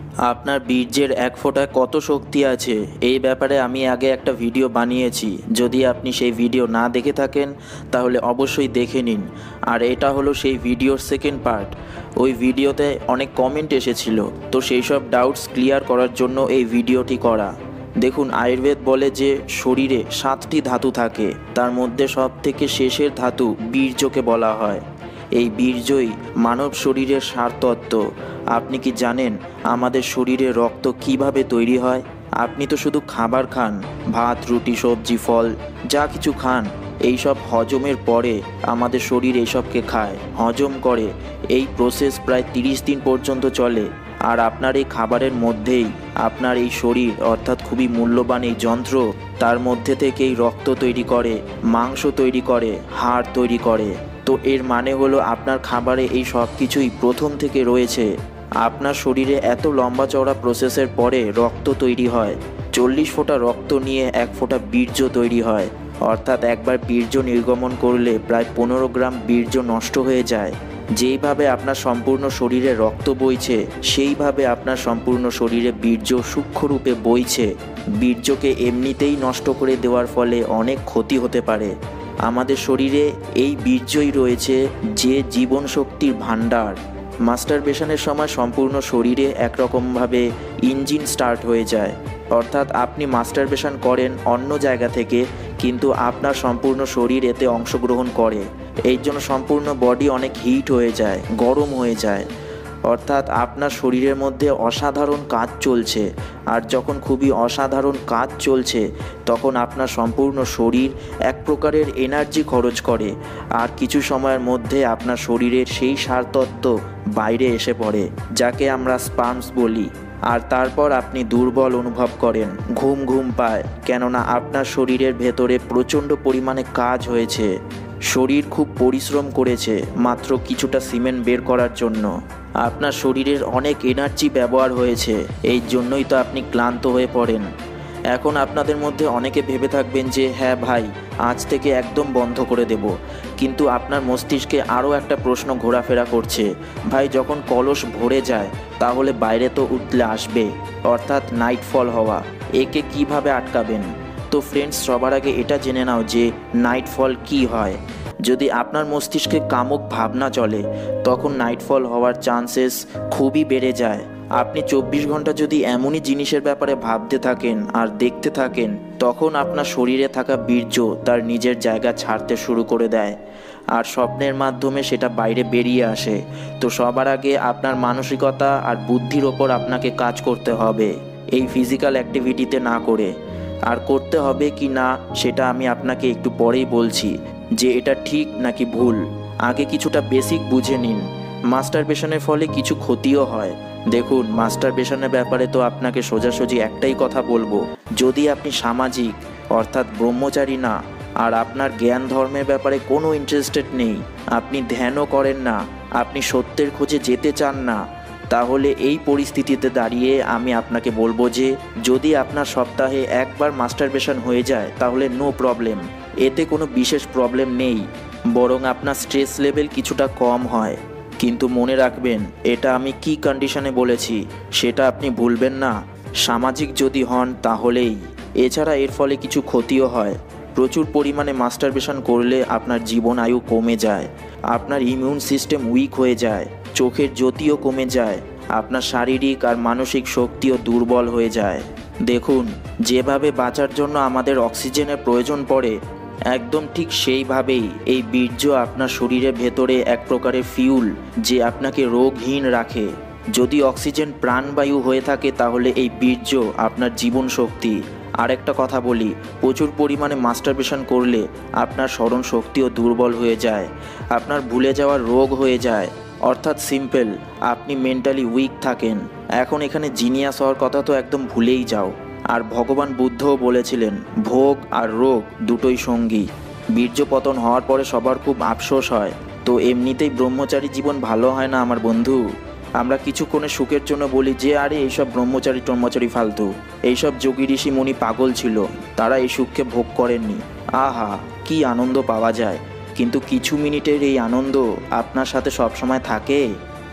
আপনার বীর্যের এক ফোঁটায় কত শক্তি আছে এই ব্যাপারে আমি আগে একটা ভিডিও বানিয়েছি। যদি আপনি সেই ভিডিও না দেখে থাকেন তাহলে অবশ্যই দেখে নিন। আর এটা হলো সেই ভিডিওর সেকেন্ড পার্ট। ওই ভিডিওতে অনেক কমেন্ট এসেছিল, তো সেই সব ডাউটস ক্লিয়ার করার জন্য এই ভিডিওটি করা। দেখুন, আয়ুর্বেদ বলে যে শরীরে 7টি ধাতু থাকে, তার মধ্যে সব থেকে শেষের ধাতু বীর্যকে বলা হয়। এই বীর্যই মানব শরীরের সারতত্ত্ব। আপনি কি জানেন আমাদের শরীরে রক্ত কিভাবে তৈরি হয়? আপনি তো শুধু খাবার খান, ভাত, রুটি, সবজি, ফল, যা কিছু খান, এইসব হজমের পরে আমাদের শরীর এইসবকে খায়, হজম করে। এই প্রসেস প্রায় 30 দিন পর্যন্ত চলে। আর আপনার এই খাবারের মধ্যেই আপনার এই শরীর, অর্থাৎ খুবই মূল্যবান এই যন্ত্র, তার মধ্যে থেকেই রক্ত তৈরি করে, মাংস তৈরি করে, হাড় তৈরি করে। তো এর মানে হলো আপনার খাবারে এই সব কিছুই প্রথম থেকে রয়েছে। আপনার শরীরে এত লম্বা চওড়া প্রসেসের পরে রক্ত তৈরি হয়। 40 ফোঁটা রক্ত নিয়ে 1 ফোঁটা বীর্য তৈরি হয়। অর্থাৎ একবার বীর্য নির্গমন করলে প্রায় 15 গ্রাম বীর্য নষ্ট হয়ে যায়। যেইভাবে আপনার সম্পূর্ণ শরীরে রক্ত বইছে, সেইভাবে আপনার সম্পূর্ণ শরীরে বীর্য সূক্ষ্মরূপে বইছে। বীর্যকে এমনিতেই নষ্ট করে দেওয়ার ফলে অনেক ক্ষতি হতে পারে। আমাদের শরীরে এই বীর্যই রয়েছে যে জীবন শক্তির ভাণ্ডার। মাস্টারবেশনের সময় সম্পূর্ণ শরীরে একরকমভাবে ইঞ্জিন স্টার্ট হয়ে যায়। অর্থাৎ আপনি মাস্টারবেশন করেন অন্য জায়গা থেকে, কিন্তু আপনার সম্পূর্ণ শরীর এতে অংশগ্রহণ করে। এই জন্য সম্পূর্ণ বডি অনেক হিট হয়ে যায়, গরম হয়ে যায়। অর্থাৎ আপনার শরীরের মধ্যে অসাধারণ কাজ চলছে। আর যখন খুবই অসাধারণ কাজ চলছে, তখন আপনার সম্পূর্ণ শরীর এক প্রকারের এনার্জি খরচ করে। আর কিছু সময়ের মধ্যে আপনার শরীরের সেই সারতত্ত্ব বাইরে এসে পড়ে, যাকে আমরা স্পার্মস বলি। আর তারপর আপনি দুর্বল অনুভব করেন, ঘুম ঘুম পায়, কেননা আপনার শরীরের ভেতরে প্রচণ্ড পরিমাণে কাজ হয়েছে। শরীর খুব পরিশ্রম করেছে মাত্র কিছুটা সিমেন্ট বের করার জন্য। আপনার শরীরের অনেক এনার্জি ব্যবহার হয়েছে, এই জন্যই তো আপনি ক্লান্ত হয়ে পড়েন। এখন আপনাদের মধ্যে অনেকে ভেবে থাকবেন যে হ্যাঁ ভাই, আজ থেকে একদম বন্ধ করে দেব। কিন্তু আপনার মস্তিষ্কে আরও একটা প্রশ্ন ঘোরাফেরা করছে, ভাই যখন কলস ভরে যায় তাহলে বাইরে তো উঠলে আসবে, অর্থাৎ নাইটফল হওয়া, একে কিভাবে আটকাবেন? তো ফ্রেন্ডস, সবার আগে এটা জেনে নাও যে নাইটফল কি হয়। যদি আপনার মস্তিষ্কে কামুক ভাবনা চলে, তখন নাইটফল হওয়ার চান্সেস খুবই বেড়ে যায়। আপনি 24 ঘন্টা যদি এমনই জিনিসের ব্যাপারে ভাবতে থাকেন আর দেখতে থাকেন, তখন আপনার শরীরে থাকা বীর্য তার নিজের জায়গা ছাড়তে শুরু করে দেয়, আর স্বপ্নের মাধ্যমে সেটা বাইরে বেরিয়ে আসে। তো সবার আগে আপনার মানসিকতা আর বুদ্ধির ওপর আপনাকে কাজ করতে হবে, এই ফিজিক্যাল অ্যাক্টিভিটিতে না করে। আর করতে হবে কি না সেটা আমি আপনাকে একটু পরেই বলছি, যে এটা ঠিক নাকি ভুল। আগে কিছুটা বেসিক বুঝে নিন। মাস্টারবেশনের ফলে কিছু ক্ষতিও হয়। দেখুন, মাস্টারবেশনের ব্যাপারে তো আপনাকে সোজাসুজি একটাই কথা বলবো, যদি আপনি সামাজিক অর্থাৎ ব্রহ্মচারী না, আর আপনার জ্ঞান ধর্মের ব্যাপারে কোনো ইন্টারেস্টেড নেই, আপনি ধ্যানও করেন না, আপনি সত্যের খোঁজে যেতে চান না, তাহলে এই পরিস্থিতিতে দাঁড়িয়ে আমি আপনাকে বলবো যে যদি আপনার সপ্তাহে একবার মাস্টারবেশন হয়ে যায় তাহলে নো প্রবলেম, এতে কোনো বিশেষ প্রবলেম নেই, বরং আপনার স্ট্রেস লেভেল কিছুটা কম হয়। কিন্তু মনে রাখবেন, এটা আমি কি কন্ডিশনে বলেছি সেটা আপনি ভুলবেন না। সামাজিক যদি হন তাহলেই। এছাড়া এর ফলে কিছু ক্ষতিও হয়। প্রচুর পরিমাণে মাস্টারবেশন করলে আপনার জীবন আয়ু কমে যায়, আপনার ইমিউন সিস্টেম উইক হয়ে যায়, চোখের জ্যোতিও কমে যায়, আপনার শারীরিক আর মানসিক শক্তিও দুর্বল হয়ে যায়। দেখুন, যেভাবে বাঁচার জন্য আমাদের অক্সিজেনের প্রয়োজন পড়ে, একদম ঠিক সেইভাবেই এই বীর্য আপনার শরীরের ভেতরে এক প্রকারের ফিউল, যে আপনাকে রোগহীন রাখে। যদি অক্সিজেন প্রাণবায়ু হয়ে থাকে তাহলে এই বীর্য আপনার জীবন শক্তি। আরেকটা কথা বলি, প্রচুর পরিমাণে মাস্টারবেশন করলে আপনার স্মরণ শক্তিও দুর্বল হয়ে যায়, আপনার ভুলে যাওয়ার রোগ হয়ে যায়, অর্থাৎ সিম্পল, আপনি মেন্টালি উইক থাকেন। এখন এখানে জিনিয়াস হওয়ার কথা তো একদম ভুলেই যাও। আর ভগবান বুদ্ধও বলেছিলেন, ভোগ আর রোগ দুটোই সঙ্গী। বীর্যপতন হওয়ার পরে সবার খুব আফসোস হয়। তো এমনিতেই ব্রহ্মচারী জীবন ভালো হয় না আমার বন্ধু। আমরা কিছুক্ষণের সুখের জন্য বলি যে আরে এইসব ব্রহ্মচারী ফালতু, এইসব যোগী ঋষি মুনি পাগল ছিল, তারা এই সুখকে ভোগ করেননি। আহা, কি আনন্দ পাওয়া যায়। কিন্তু কিছু মিনিটের এই আনন্দ আপনার সাথে সবসময় থাকে?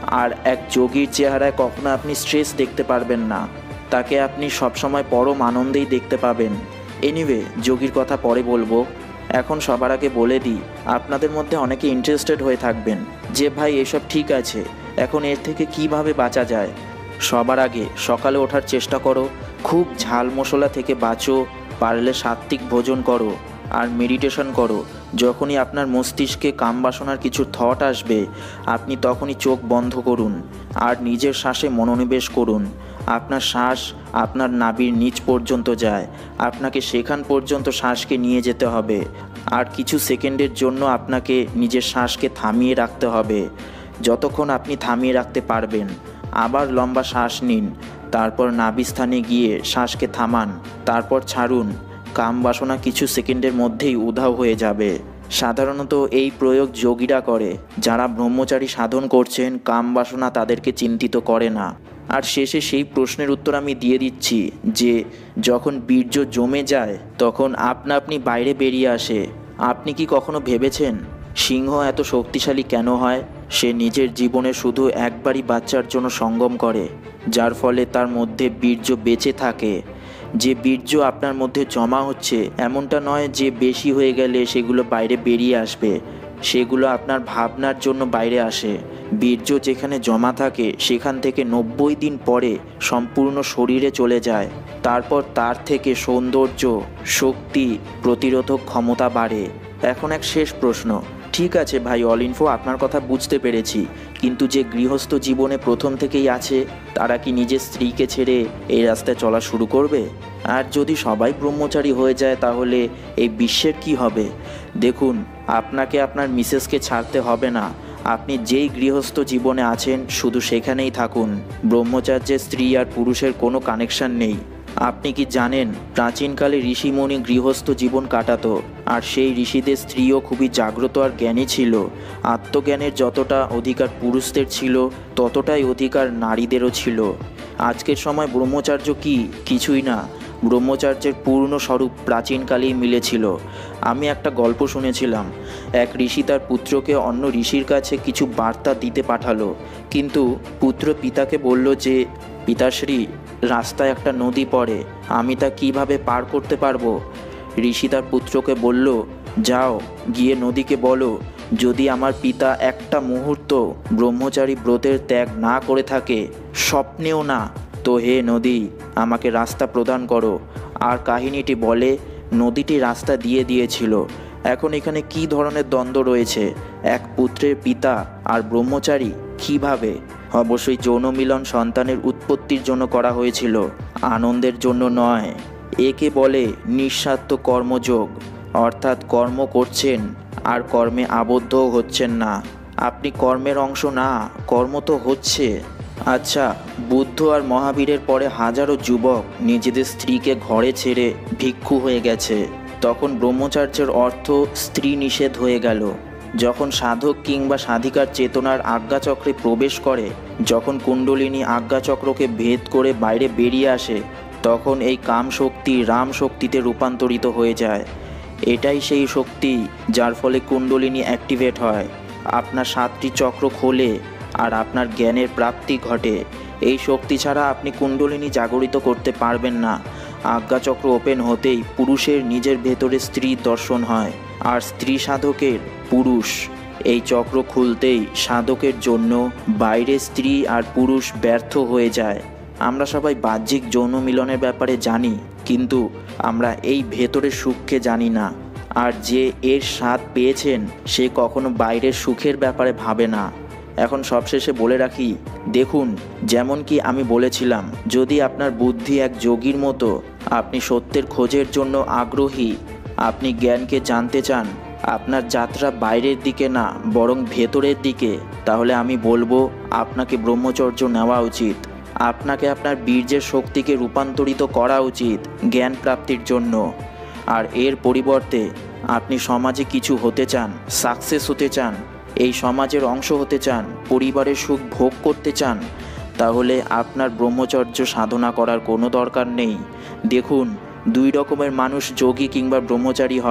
আর এক যোগীর চেহারায় কখনো আপনি স্ট্রেস দেখতে পারবেন না, তাকে আপনি সবসময় পরম আনন্দেই দেখতে পাবেন। এনিওয়ে, যোগীর কথা পরে বলবো। এখন সবার আগে বলে দিই, আপনাদের মধ্যে অনেকে ইন্টারেস্টেড হয়ে থাকবেন যে ভাই এসব ঠিক আছে, এখন এর থেকে কিভাবে বাঁচা যায়। সবার আগে সকালে ওঠার চেষ্টা করো, খুব ঝাল মশলা থেকে বাঁচো, পারলে সাত্ত্বিক ভোজন করো আর মেডিটেশন করো। যখনই আপনার মস্তিষ্কে কামবাসনার কিছু থট আসবে, আপনি তখনই চোখ বন্ধ করুন আর নিজের শ্বাসে মনোনিবেশ করুন। আপনার শ্বাস আপনার নাভির নিচ পর্যন্ত যায়, আপনাকে সেখান পর্যন্ত শ্বাসকে নিয়ে যেতে হবে। আর কিছু সেকেন্ডের জন্য আপনাকে নিজের শ্বাসকে থামিয়ে রাখতে হবে। যতক্ষণ আপনি থামিয়ে রাখতে পারবেন, আবার লম্বা শ্বাস নিন, তারপর নাভিস্থানে গিয়ে শ্বাসকে থামান, তারপর ছাড়ুন। কামবাসনা কিছু সেকেন্ডের মধ্যেই উধাও হয়ে যাবে। সাধারণত এই প্রয়োগ যোগীরা করে। যারা ব্রহ্মচারী সাধন করছেন, কামবাসনা তাদেরকে চিন্তিত করে না। আর শেষে সেই প্রশ্নের উত্তর আমি দিয়ে দিচ্ছি যে যখন বীর্য জমে যায় তখন আপনা আপনি বাইরে বেরিয়ে আসে। আপনি কি কখনো ভেবেছেন সিংহ এত শক্তিশালী কেন হয়? সে নিজের জীবনে শুধু একবারই বাচ্চার জন্য সঙ্গম করে, যার ফলে তার মধ্যে বীর্য বেঁচে থাকে। যে বীর্য আপনার মধ্যে জমা হচ্ছে, এমনটা নয় যে বেশি হয়ে গেলে সেগুলো বাইরে বেরিয়ে আসবে, সেগুলো আপনার ভাবনার জন্য বাইরে আসে। বীর্য যেখানে জমা থাকে সেখান থেকে 90 দিন পরে সম্পূর্ণ শরীরে চলে যায়। তারপর তার থেকে সৌন্দর্য, শক্তি, প্রতিরোধক ক্ষমতা বাড়ে। এখন এক শেষ প্রশ্ন। ঠিক আছে ভাই, অল ইনফো আপনার কথা বুঝতে পেরেছি, কিন্তু যে গৃহস্থ জীবনে প্রথম থেকেই আছে, তারা কি নিজের স্ত্রীকে ছেড়ে এই রাস্তায় চলা শুরু করবে? আর যদি সবাই ব্রহ্মচারী হয়ে যায় তাহলে এই বিশ্বের কি হবে? দেখুন, আপনাকে আপনার মিসেসকে ছাড়তে হবে না। আপনি যেই গৃহস্থ জীবনে আছেন শুধু সেখানেই থাকুন। ব্রহ্মচার্যের স্ত্রী আর পুরুষের কোনো কানেকশন নেই। আপনি কি জানেন, প্রাচীনকালে ঋষিমুনি গৃহস্থ জীবন কাটাতো, আর সেই ঋষিদের স্ত্রীও খুবই জাগ্রত আর জ্ঞানী ছিল। আত্মজ্ঞানের যতটা অধিকার পুরুষদের ছিল, ততটাই অধিকার নারীদেরও ছিল। আজকের সময় ব্রহ্মচার্য কি? কিছুই না। ব্রহ্মচার্যের পূর্ণ স্বরূপ প্রাচীনকালেই মিলেছিল। আমি একটা গল্প শুনেছিলাম। এক ঋষি তার পুত্রকে অন্য ঋষির কাছে কিছু বার্তা দিতে পাঠালো, কিন্তু পুত্র পিতাকে বলল যে, পিতাশ্রী, রাস্তায় একটা নদী পড়ে, আমি তা কিভাবে পার করতে পারবো? ঋষি তার পুত্রকে বলল, যাও গিয়ে নদীকে বলো, যদি আমার পিতা একটা মুহূর্ত ব্রহ্মচারী ব্রতের ত্যাগ না করে থাকে, স্বপ্নেও না, তো হে নদী, আমাকে রাস্তা প্রদান করো। আর কাহিনীটি বলে নদীটি রাস্তা দিয়ে দিয়েছিল। এখন এখানে কি ধরনের দ্বন্দ্ব রয়েছে? এক পুত্রের পিতা আর ব্রহ্মচারী, কিভাবে? অবশ্যই যৌন মিলন সন্তানের উৎপত্তির জন্য করা হয়েছিল, আনন্দের জন্য নয়। একে বলে নিঃস্বার্থ কর্মযোগ, অর্থাৎ কর্ম করছেন আর কর্মে আবদ্ধও হচ্ছেন না। আপনি কর্মের অংশ না, কর্ম তো হচ্ছে। আচ্ছা, বুদ্ধ আর মহাবীরের পরে হাজারো যুবক নিজেদের স্ত্রীকে ঘরে ছেড়ে ভিক্ষু হয়ে গেছে। তখন ব্রহ্মচার্যের অর্থ স্ত্রী নিষেধ হয়ে গেল। যখন সাধক কিংবা সাধিকার চেতনার আজ্ঞাচক্রে প্রবেশ করে, যখন কুণ্ডলিনী আজ্ঞাচক্রকে ভেদ করে বাইরে বেরিয়ে আসে, তখন এই কাম শক্তি রাম শক্তিতে রূপান্তরিত হয়ে যায়। এটাই সেই শক্তি যার ফলে কুণ্ডলিনী অ্যাক্টিভেট হয়, আপনার 7টি চক্র খোলে আর আপনার জ্ঞানের প্রাপ্তি ঘটে। এই শক্তি ছাড়া আপনি কুণ্ডলিনী জাগরিত করতে পারবেন না। আজ্ঞাচক্র ওপেন হতেই পুরুষের নিজের ভেতরে স্ত্রীর দর্শন হয়, আর স্ত্রী সাধকের পুরুষ। এই চক্র খুলতেই সাধকের জন্য বাইরে স্ত্রী আর পুরুষ ব্যর্থ হয়ে যায়। আমরা সবাই বাহ্যিক যৌন মিলনের ব্যাপারে জানি, কিন্তু আমরা এই ভেতরের সুখকে জানি না। আর যে এর স্বাদ পেয়েছেন, সে কখনো বাইরের সুখের ব্যাপারে ভাবে না। এখন সবশেষে বলে রাখি, দেখুন, যেমন কি আমি বলেছিলাম, যদি আপনার বুদ্ধি এক যোগীর মতো, আপনি সত্যের খোঁজের জন্য আগ্রহী, আপনি জ্ঞানকে জানতে চান, আপনার যাত্রা বাইরের দিকে না বরং ভেতরের দিকে, তাহলে আমি বলবো আপনাকে ব্রহ্মচর্য নেওয়া উচিত। আপনাকে আপনার বীর্যের শক্তিকে রূপান্তরিত করা উচিত জ্ঞান প্রাপ্তির জন্য। আর এর পরিবর্তে আপনি সমাজে কিছু হতে চান, সাকসেস হতে চান, এই সমাজের অংশ হতে চান, পরিবারের সুখ ভোগ করতে চান, তাহলে আপনার ব্রহ্মচর্য সাধনা করার কোনো দরকার নেই। দেখুন, 2 রকমের মানুষ যোগী কিংবা ব্রহ্মচারী হয়।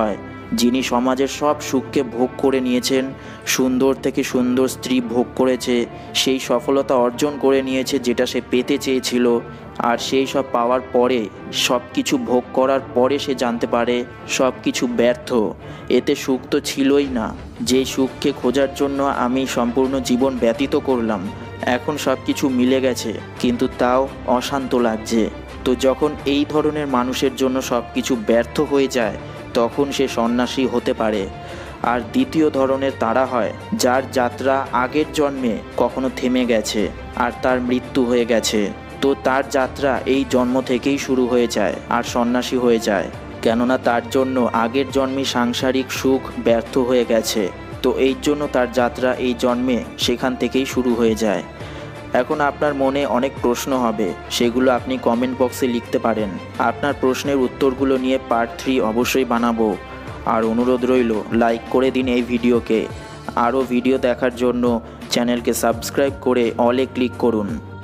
যিনি সমাজের সব সুখকে ভোগ করে নিয়েছেন, সুন্দর থেকে সুন্দর স্ত্রী ভোগ করেছে, সেই সফলতা অর্জন করে নিয়েছে যেটা সে পেতে চেয়েছিল, আর সেই সব পাওয়ার পরে, সব কিছু ভোগ করার পরে সে জানতে পারে সব কিছু ব্যর্থ। এতে সুখ তো ছিলই না, যে সুখকে খোঁজার জন্য আমি সম্পূর্ণ জীবন ব্যতীত করলাম। এখন সব কিছু মিলে গেছে, কিন্তু তাও অশান্ত লাগছে। তো যখন এই ধরনের মানুষের জন্য সব কিছু ব্যর্থ হয়ে যায়, তখন সে সন্ন্যাসী হতে পারে। আর দ্বিতীয় ধরনের তারা হয় যার যাত্রা আগের জন্মে কখনো থেমে গেছে আর তার মৃত্যু হয়ে গেছে, তো তার যাত্রা এই জন্ম থেকেই শুরু হয়ে যায় আর সন্ন্যাসী হয়ে যায়, কেননা তার জন্য আগের জন্মে সাংসারিক সুখ ব্যর্থ হয়ে গেছে। তো এই জন্য তার যাত্রা এই জন্মে সেখান থেকেই শুরু হয়ে যায়। এখন আপনার মনে অনেক প্রশ্ন হবে, সেগুলো আপনি কমেন্ট বক্সে লিখতে পারেন। আপনার প্রশ্নের উত্তরগুলো নিয়ে পার্ট 3 অবশ্যই বানাবো। আর অনুরোধ রইল, লাইক করে দিন এই ভিডিওকে। আরও ভিডিও দেখার জন্য চ্যানেলকে সাবস্ক্রাইব করে অলে ক্লিক করুন।